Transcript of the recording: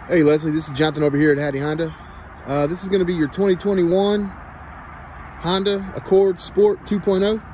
Hey Leslie, this is Jonathan over here at Howdy Honda. This is going to be your 2021 Honda Accord Sport 2.0.